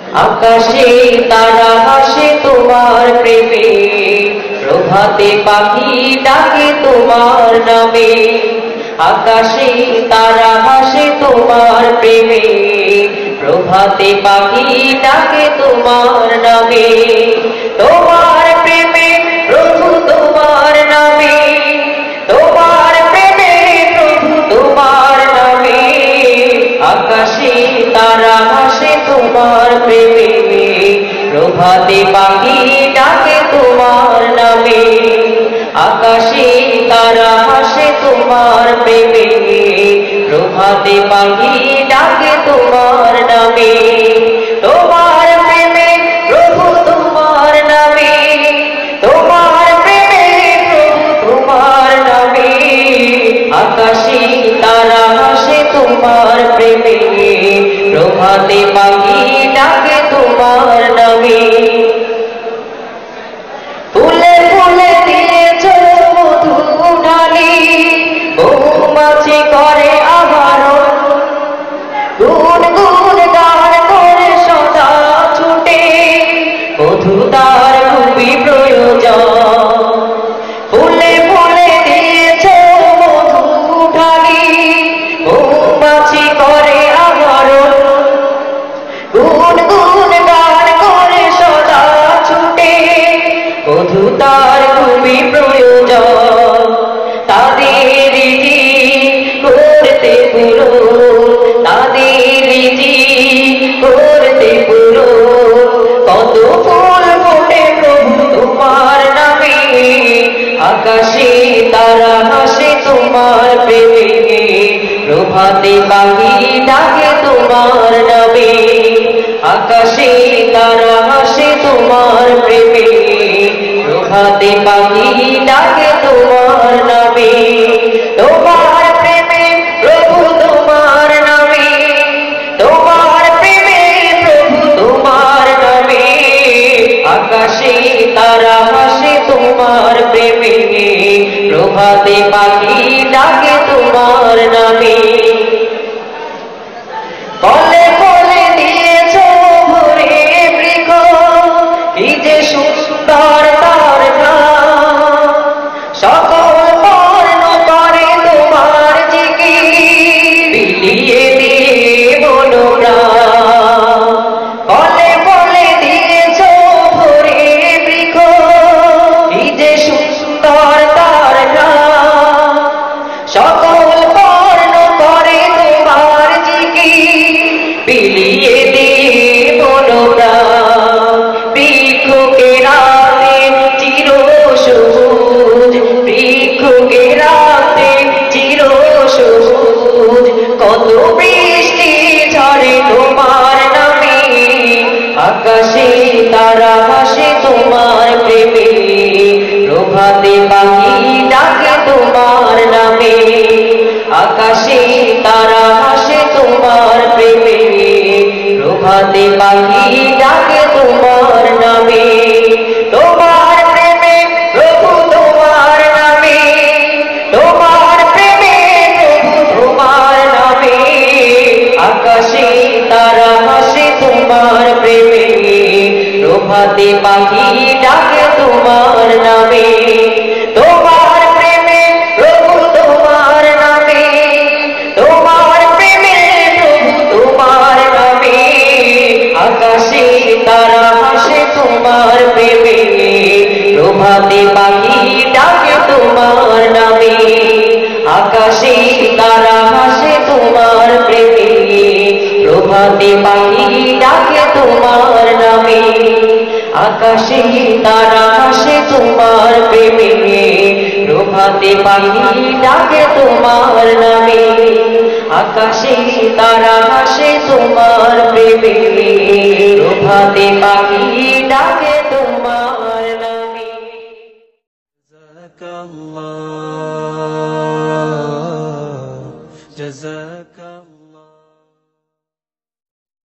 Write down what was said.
আকাশে তারা হাসে তোমার প্রেমে, প্রভাতে পাখি ডাকে তোমার নামে। আকাশে তারা হাসে তোমার প্রেমে, প্রভাতে পাখি ডাকে তোমার নামে। তোমার প্রেমে প্রভু তোমার নামে, তোমার প্রেমে প্রভু তোমার নামে। আকাশে তারা হাসে তোমার প্রেমে, প্রভাতে পাখি ডাকে তোমার নামে। আকাশে তারা হাসে তোমার প্রেমে, প্রভাতে পাখি ডাকে তোমার নামে। তোমার প্রেমে প্রভু তোমার নামে, তোমার প্রেমে প্রভু তোমার নামে। আকাশে তারা হাসে তোমার প্রেমে, প্রভাতে পাখি ডাকে তোমার নামে। ফুলে ফুলে দিয়েছ মধু ঢালি, মৌমাছি করে আহরণ। গুন গুন গান করে সদা ছুটে, মধু তার খুবই প্রয়োজন। ফুলে ফুলে দিয়েছ মধু ঢালি, মৌমাছি করে আহরণ। গুন গুন গান করে সদা ছুটে, মধু তার খুবই প্রয়োজন। তাদের জি করতে পুরো, তাদের জি করতে পুরো। কত ফুল ফোটে প্রভু তোমার নামে, আকাশে তারা হাসে তোমার প্রেমে, প্রভাতে পাখি ডাকে তোমার নামে। আকাশে তারা হাসে তোমার প্রেমে, প্রভাতে পাখি ডাকে তোমার নামে। তোমার প্রেমে প্রভু তোমার নামে, তোমার প্রেমে প্রভু তোমার নামে। আকাশে তারা হাসে তোমার প্রেমে, প্রভাতে পাখি ডাকে তোমার নামে। ফলে ফলে দিয়েছ ভরে বৃক্ষ, কি যে সুন্দর তার ঘ্রাণ। সকল বর্ণ করে তোমার জিকির, বিলিয়ে দিয়ে মনোপ্রাণ। ফলে ফলে দিয়েছ ভরে বৃক্ষ, কি যে সুন্দর তার ঘ্রাণ। সকল বর্ণ করে তোমার জিকির, বিলিয়ে দিয়ে মনোপ্রাণ। বৃক্ষকে রাতে চির সবুজ, বৃক্ষকে রাতে চির সবুজ। কত বৃষ্টি ঝরে তোমার নামে, আকাশে তারা হাসে তোমার প্রেমে, প্রভাতে পাখি ডাকে তোমার নামে। আকাশে তারা হাসে তোমার প্রেমে, প্রভাতে পাখি ডাকে তোমার নামে। তোমার প্রেমে প্রভু তোমার নামে, তোমার প্রেমে প্রভু তোমার নামে। আকাশে তারা হাসে তোমার প্রেমে, প্রভাতে পাখি ডাকে তোমার নামে। তোমার প্রেমে প্রভু তোমার নামে, তোমার প্রেমে প্রভু তোমার নামে। আকাশে তারা হাসে তোমার প্রেমে, প্রভাতে পাখি ডাকে তোমার নামে। আকাশে তারা হাসে তোমার প্রেমে, প্রভাতে পাখি ডাকে তোমার নামে। আকাশে তারা হাসে তোমার প্রেমে, প্রভাতে পাখি ডাকে তোমার নামে। আকাশে তারা হাসে তোমার প্রেমে, প্রভাতে পাখি